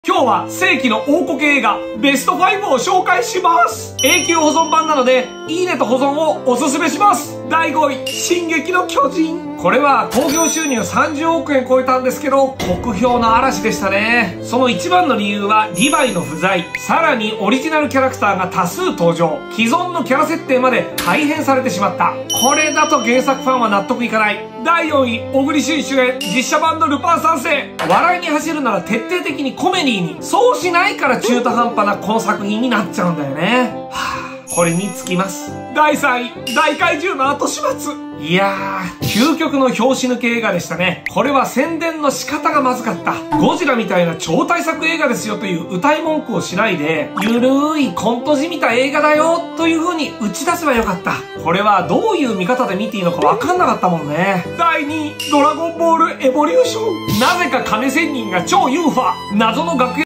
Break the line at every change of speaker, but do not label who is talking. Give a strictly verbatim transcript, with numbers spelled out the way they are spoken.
今日は世紀の大こけ映画ベストファイブを紹介します。永久保存版なのでいいねと保存をおすすめします。だいごい、進撃の巨人。これは興行収入さんじゅうおくえん超えたんですけど、酷評の嵐でしたね。その一番の理由はリヴァイの不在、さらにオリジナルキャラクターが多数登場、既存のキャラ設定まで改変されてしまった。これだと原作ファンは納得いかない。だいよんい、小栗旬主演実写版のルパン三世。笑いに走るなら徹底的にコメディに、そうしないから中途半端なこの作品になっちゃうんだよね。はぁ、これにつきます。だいさんい、大怪獣の後始末。いやー、究極の拍子抜け映画でしたね。これは宣伝の仕方がまずかった。ゴジラみたいな超大作映画ですよという歌い文句をしないで、ゆるーいコントじみた映画だよという風に打ち出せばよかった。これはどういう見方で見ていいのかわかんなかったもんね。だいにい、ドラゴンボールエボリューション。なぜか金仙人が超ユーファー。謎の学園